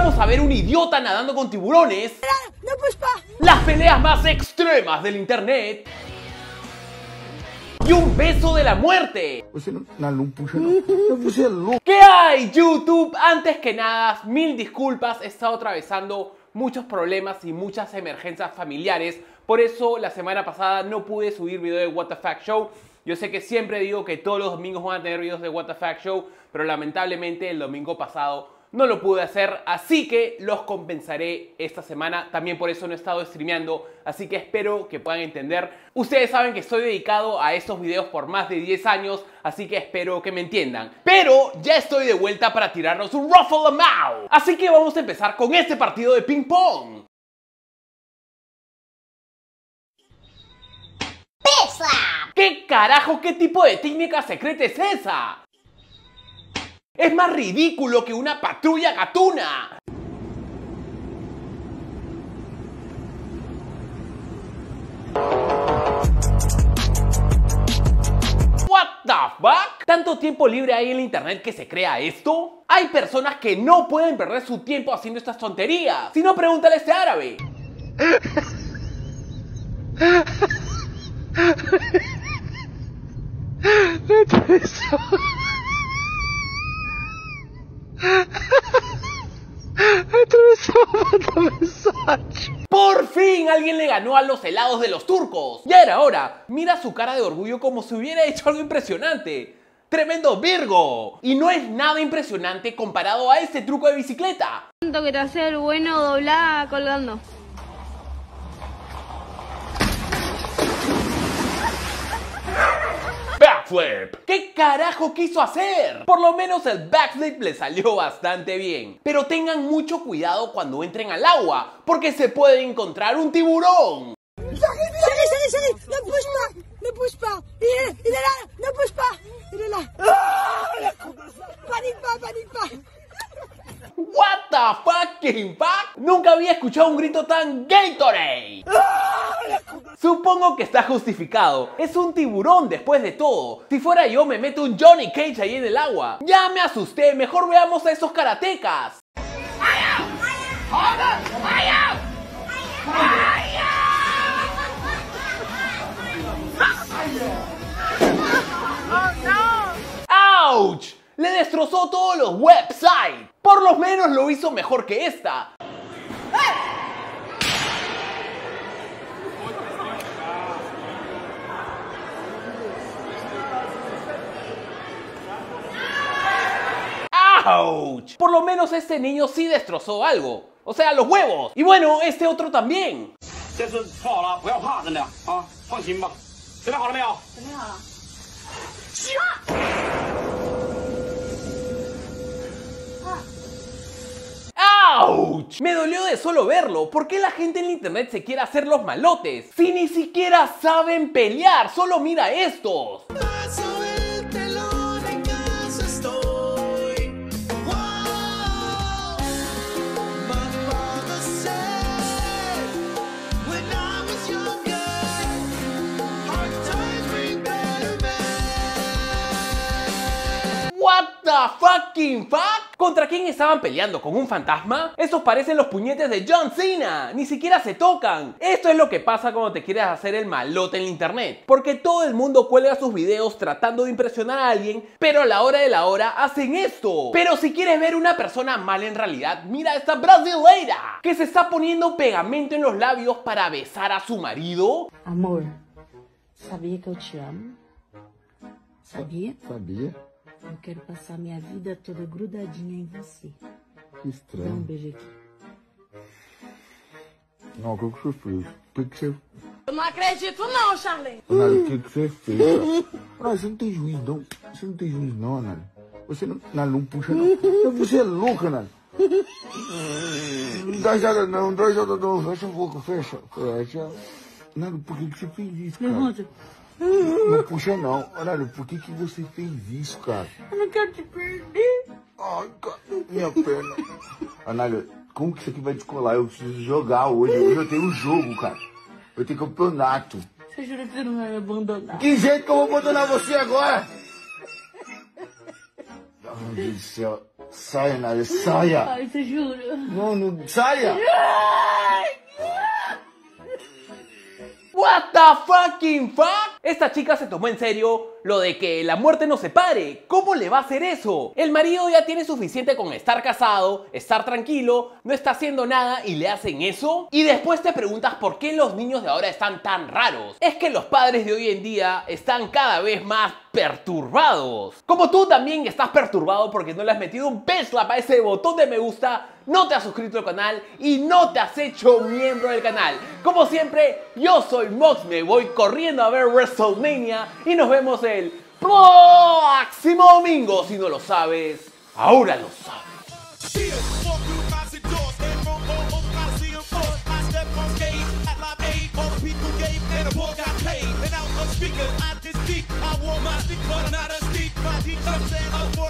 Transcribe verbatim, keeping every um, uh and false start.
vamos a ver un idiota nadando con tiburones, las peleas más extremas del internet y un beso de la muerte. ¿Qué hay, YouTube? Antes que nada, mil disculpas, he estado atravesando muchos problemas y muchas emergencias familiares. Por eso la semana pasada no pude subir video de What the Fact Show. Yo sé que siempre digo que todos los domingos van a tener videos de What the Fact Show, pero lamentablemente el domingo pasado no lo pude hacer, así que los compensaré esta semana. También por eso no he estado streameando, así que espero que puedan entender. Ustedes saben que estoy dedicado a estos videos por más de diez años, así que espero que me entiendan. Pero ya estoy de vuelta para tirarnos un Ruffle 'em out. Así que vamos a empezar con este partido de ping pong. ¡Pesa! ¿Qué carajo, qué tipo de técnica secreta es esa? Es más ridículo que una patrulla gatuna. What the fuck? ¿Tanto tiempo libre hay en el internet que se crea esto? Hay personas que no pueden perder su tiempo haciendo estas tonterías. Si no, pregúntale a este árabe. Por fin alguien le ganó a los helados de los turcos. Ya era hora. Mira su cara de orgullo como si hubiera hecho algo impresionante. ¡Tremendo Virgo! Y no es nada impresionante comparado a este truco de bicicleta. Siento que te hace el bueno doblar colgando. Backflip. ¿Qué carajo quiso hacer? Por lo menos el backflip le salió bastante bien. Pero tengan mucho cuidado cuando entren al agua, porque se puede encontrar un tiburón. What the fucking fuck? Nunca había escuchado un grito tan Gatorade. Supongo que está justificado. Es un tiburón después de todo. Si fuera yo me meto un Johnny Cage ahí en el agua. Ya me asusté. Mejor veamos a esos karatecas. ¡Auch! Le destrozó todos los websites. Por lo menos lo hizo mejor que esta. ¡Auch! Por lo menos este niño sí destrozó algo. O sea, los huevos. Y bueno, este otro también. ¡Auch! Me dolió de solo verlo. ¿Por qué la gente en el internet se quiere hacer los malotes? Si ni siquiera saben pelear. Solo mira estos. What the fucking fuck? ¿Contra quién estaban peleando? ¿Con un fantasma? Esos parecen los puñetes de John Cena. Ni siquiera se tocan. Esto es lo que pasa cuando te quieres hacer el malote en el internet. Porque todo el mundo cuelga sus videos tratando de impresionar a alguien, pero a la hora de la hora hacen esto. Pero si quieres ver una persona mal en realidad, mira a esta brasileira que se está poniendo pegamento en los labios para besar a su marido. Amor, ¿sabía que eu te amo? ¿Sabía? Sabia? Eu quero passar minha vida toda grudadinha em você. Que estranho. Dá um beijo aqui. Não, que surpresa. O que, que você... Eu não acredito não, Charlene. Anália, o que, que você fez? Anália, você não tem juiz, não. Você não tem juiz, não, Anália. Você não... Anália, não puxa, não. Você é louca, Anália. Não dá risada, não. Não dá risada, não. Fecha a boca, fecha. Fecha. Anália, por que, que você fez isso, cara? Levanta. Não puxa, não. Anália, por que, que você fez isso, cara? Eu não quero te perder. Ai, cara, minha perna. Anália, como que isso aqui vai descolar? Eu preciso jogar hoje. Hoje eu tenho um jogo, cara. Eu tenho campeonato. Você jura que você não vai me abandonar? Que jeito que eu vou abandonar você agora? Meu Deus do céu. Saia, Nádia, saia. Ai, você jura? Não, não, saia. What the fucking fuck? Esta chica se tomó en serio lo de que la muerte nos separe. ¿Cómo le va a hacer eso? El marido ya tiene suficiente con estar casado, estar tranquilo, no está haciendo nada y le hacen eso. Y después te preguntas por qué los niños de ahora están tan raros. Es que los padres de hoy en día están cada vez más perturbados. Como tú también estás perturbado porque no le has metido un peslap a ese botón de me gusta, no te has suscrito al canal y no te has hecho miembro del canal. Como siempre, yo soy Mox, me voy corriendo a ver WrestleMania y nos vemos el próximo domingo. Si no lo sabes, ahora lo sabes. Speaker, I just speak. I wore my stick, but not a speak. My teacher said I wore